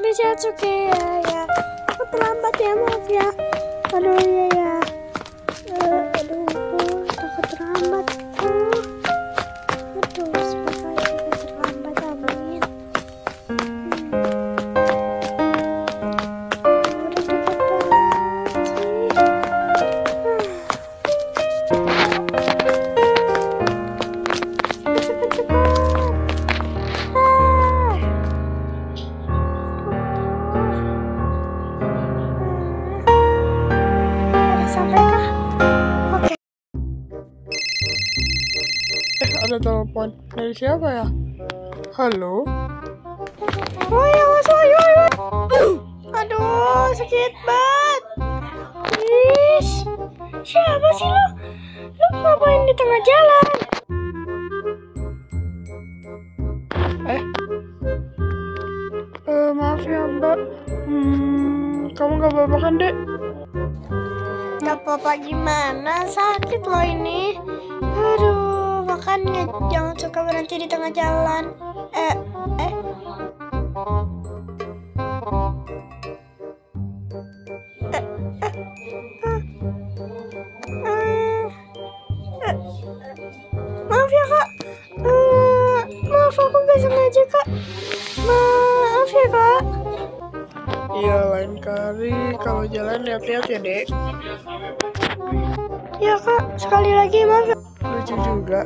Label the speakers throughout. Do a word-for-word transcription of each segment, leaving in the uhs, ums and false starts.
Speaker 1: guys, ya, oke ya, ya. Aku terlambat ya, maaf ya. Aduh ya ya. Uh, aduh, takut terlambat. Uh. Aduh, semoga juga terlambat, amin. Hmm. Udah dekat banget sih. Cepet, cepet, cepet.
Speaker 2: Ada telepon dari siapa ya? Halo?
Speaker 1: Oh ya, mas, oh ya, ya. Aduh, sakit banget. Ish, siapa sih lo? Lo ngapain di tengah jalan?
Speaker 2: Eh, uh, maaf ya mbak. Hmm, kamu gak apa-apa kan dek?
Speaker 1: Gak apa-apa gimana? Sakit lo ini. Aduh, makanya jangan suka berhenti di tengah jalan. Eh, eh. Eh, eh. Ah. Eh, eh. Maaf ya kak. Uh, maaf aku gak sengaja kak. Maaf ya kak.
Speaker 2: Iya, lain kali kalau jalan lihat-lihat ya dek.
Speaker 1: Ya kak, sekali lagi maaf ya.
Speaker 2: Lucu juga.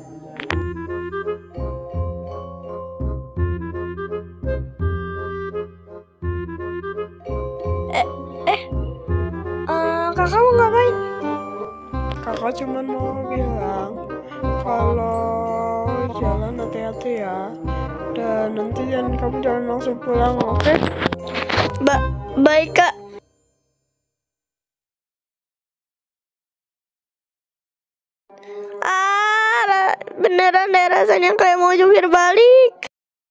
Speaker 1: Eh, eh, uh, kakak mau ngapain?
Speaker 2: Kakak cuma mau bilang kalau jalan hati-hati ya. Dan nanti jangan kamu jangan langsung pulang, oke? Okay?
Speaker 1: Ba baik kak. Ah, beneran deh rasanya kayak mau jungkir balik.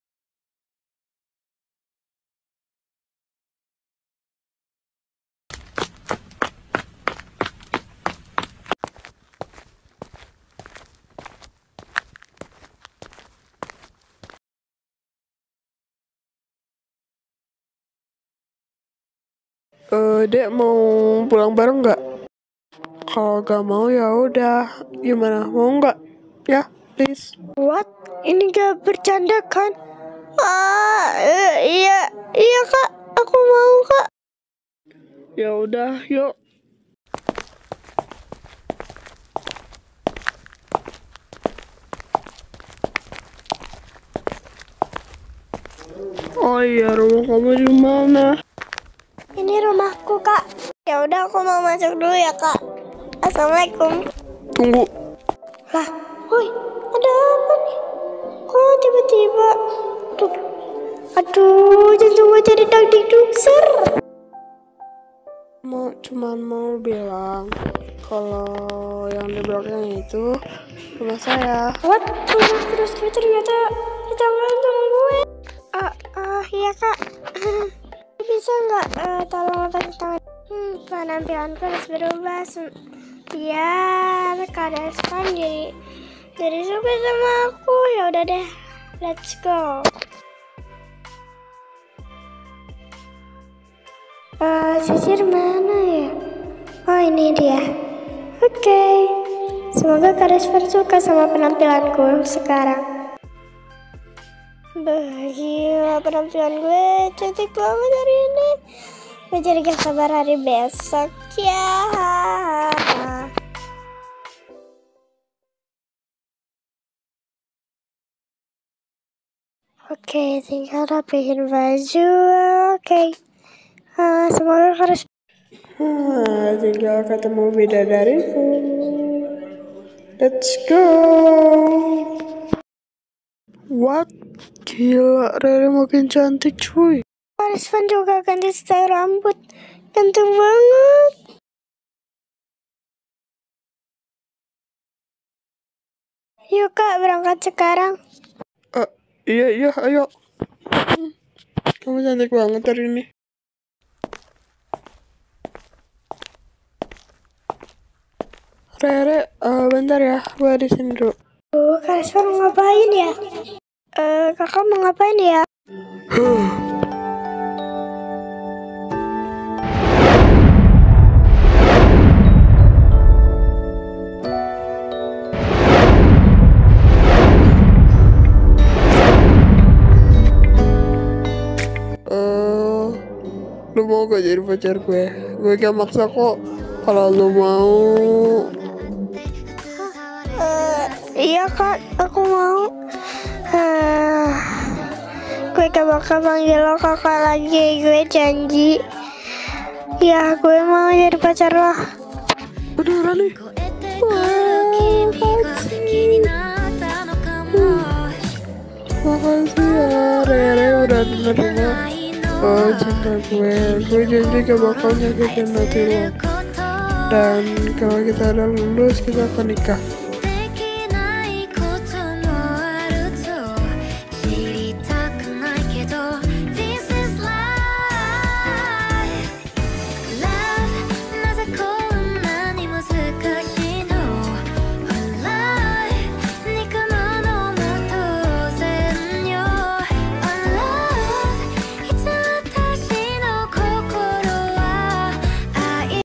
Speaker 2: Uh, dek mau pulang bareng nggak? Kalau gak mau ya udah, gimana? Mau nggak? Ya, please.
Speaker 1: What? Ini gak bercanda kan? Ah, uh, iya, iya kak, aku mau kak.
Speaker 2: Ya udah, yuk. Oh iya, rumah kamu di mana?
Speaker 1: Ini rumahku kak. Ya udah aku mau masuk dulu ya kak. Assalamualaikum.
Speaker 2: Tunggu.
Speaker 1: Lah, woi, ada apa nih? Kok tiba-tiba? Aduh, aduh, jantung gue jadi dagdikduk ser.
Speaker 2: Mau cuman mau bilang kalau yang di belakang itu rumah saya.
Speaker 1: What? Terus terus terus ternyata tetangga temen gue. Ah, ah, iya kak. Bisa nggak uh, tolong lepas tangan? Hmm, penampilanku harus berubah. Biar Kak Desvan jadi jadi suka sama aku. Ya udah deh, let's go. Uh, sisir mana ya? Oh ini dia. Oke, okay. Semoga Kak Desvan suka sama penampilanku sekarang. Gila, penampilan gue cantik banget hari ini. Gue jadi gak sabar hari besok ya. Oke, okay, tinggal rapihin baju. Oke, okay. uh, semoga harus.
Speaker 2: Ah, tinggal ketemu bidadariku. Let's go. What? Gila, Rere makin cantik cuy.
Speaker 1: Desvan juga ganti style rambut. Ganteng banget. Yuk kak, berangkat sekarang.
Speaker 2: Uh, iya, iya, ayo. Hmm, kamu cantik banget hari ini. Rere, uh, bentar ya, gue di sini dulu.
Speaker 1: Oh, Kak Desvan mau ngapain ya? Eh, uh, kakak mau ngapain ya?
Speaker 2: Lu mau gak jadi pacar gue? Gue gak maksa kok. Kalau lu mau.
Speaker 1: Eh, iya kak, aku mau. Eh, gue gak bakal panggil lo kakak lagi, gue janji. Ya, gue mau jadi pacar lo.
Speaker 2: Beneran nih? Wah, makasih. Makasih ya, Rere udah menerima oh, cinta gue. Gue janji gak bakal nyakitin hati lo. Dan kalau kita udah lulus, kita akan nikah.